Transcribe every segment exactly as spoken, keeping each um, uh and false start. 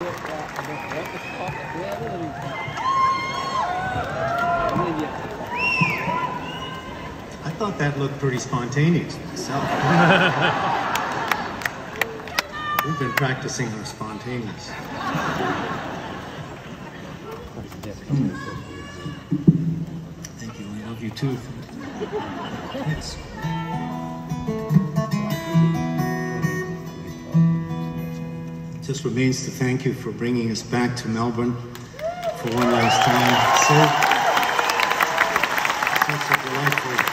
I thought that looked pretty spontaneous myself. We've been practicing our spontaneous. Thank you. I love you too. Yes. It just remains to thank you for bringing us back to Melbourne for one last time. So, such a delightful,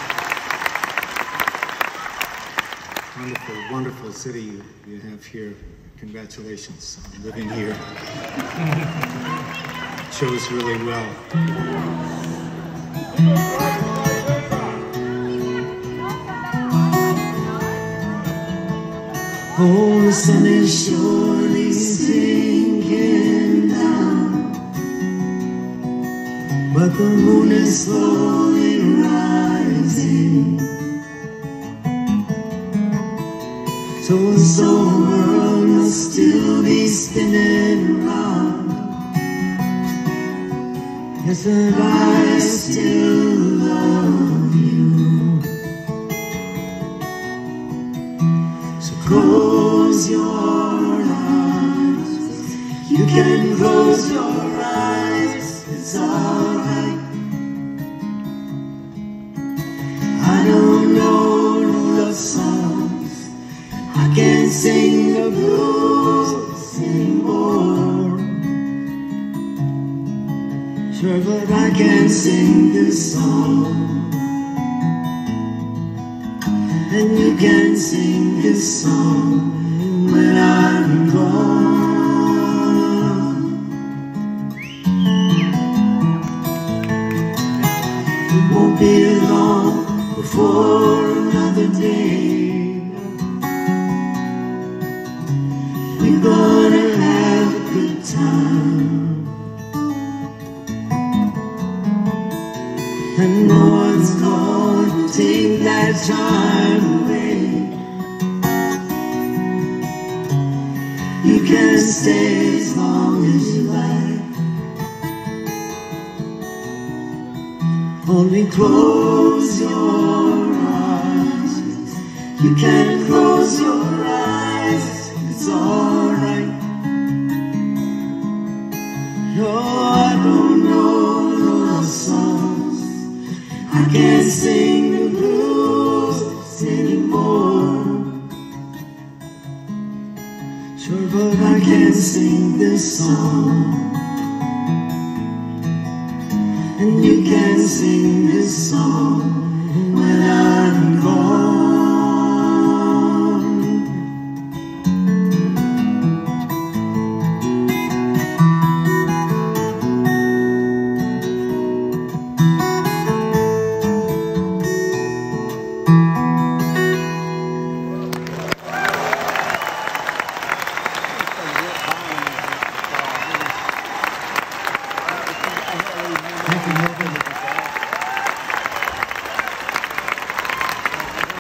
wonderful, wonderful city you, you have here. Congratulations on living here. It shows really well. Oh, the sun is surely sinking down, but the moon is slowly rising. So the soul world must still be spinning around. Yes, and I still love you. So close your eyes. You can close your eyes. It's alright. I don't know no love songs. I can't sing the blues anymore. Sure, but I can sing this song, and you can sing this song when I'm gone. It won't be long before another day. We're gonna have a good time, and no one's gonna take that time away. You can stay as long as you like. Only close your eyes. You can close your eyes. It's alright. No, I don't know no songs. I can't sing the blues anymore. Sure, but I can sing this song, and you can sing this song